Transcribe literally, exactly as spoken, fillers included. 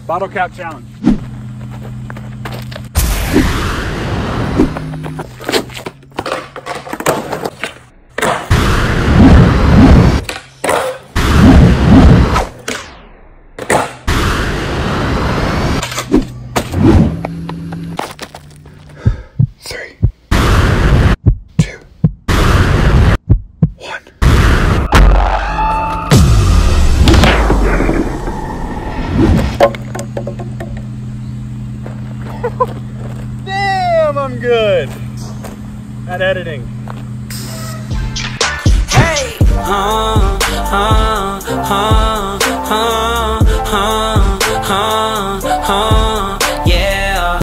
Bottle cap challenge. Three, two, one. Damn, I'm good at editing. Hey, uh, uh, uh, uh, uh, uh, uh, uh.